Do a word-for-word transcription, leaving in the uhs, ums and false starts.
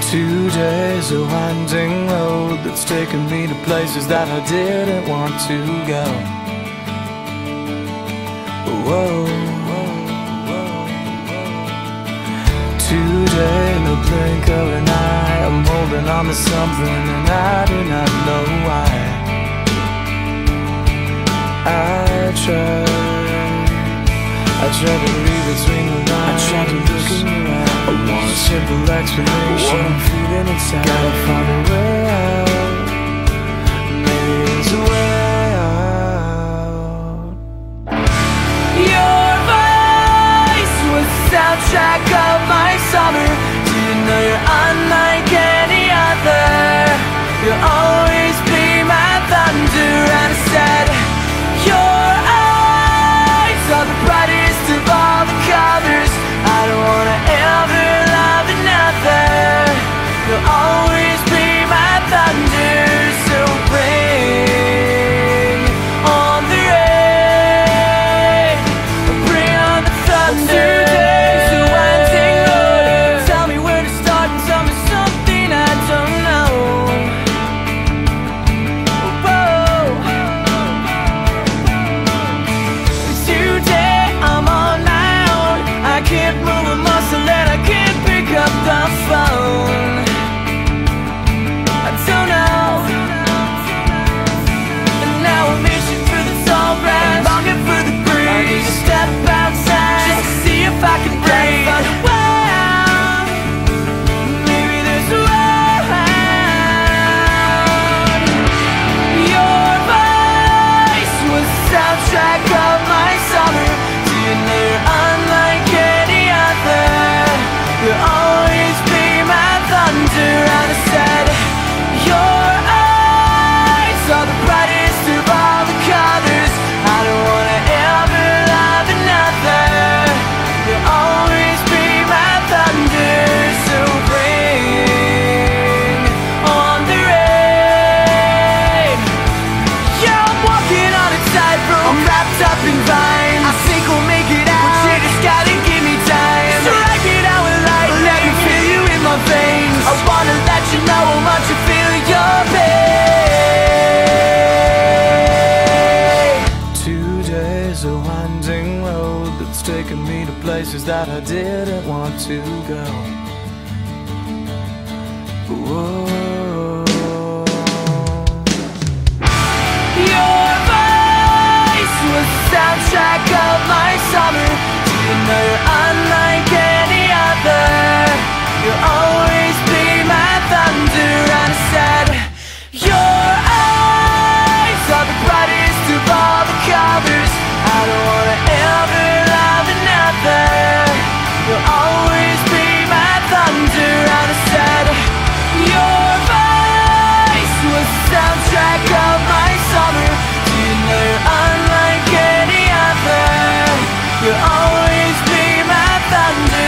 Two days a winding road that's taken me to places that I didn't want to go. Whoa, whoa, whoa, whoa. Today, no blink of an eye, I'm holding on to something and I do not know why. I tried, I tried to read between the lines, I tried to look in your eyes. I want a simple explanation, what I'm feeling inside. Gotta find a way out, maybe there's a way out. Your voice was the soundtrack of my summer. Do you know you're unlike any other? You'll always be my thunder. And I said, your eyes are the brightest of all the colors. I don't wanna ever love another. You'll always be my thunder. So bring on the rain, bring on the thunder. Today's a winding road. Tell me where to start and tell me something I don't know. Whoa. Today I'm on my own. I can't move a muscle and I can't pick up the phone. I don't know. And now I'm itching for the tall grass, longing for the breeze. I need to step outside just to see if I can breathe. Find a way out, maybe there's a way out. Your voice was the soundtrack of my summer. Do you know you're unlike any other? You'll always be my thunder. And I said, your eyes are the brightest of all the colors. I don't wanna ever love another. You'll always be my thunder. So bring on the rain. Yeah, I'm walking on a tightrope, I'm wrapped up in vines. I think we'll make it out, but you just gotta give me time. Strike it out with lightning, let me feel you in my veins. I wanna let you know how much I feel your pain. Two days a winding road that's taken me to places that I didn't want to go. Whoa. Your voice was the soundtrack of my summer. Do you know you're unlike any other? You'll always be my thunder. And I said, your eyes are the brightest of all the colors. I don't wanna ever love another. You'll always be my thunder. And I said, your voice was the soundtrack of my summer. Do you know you're unlike any other? You'll always be my thunder.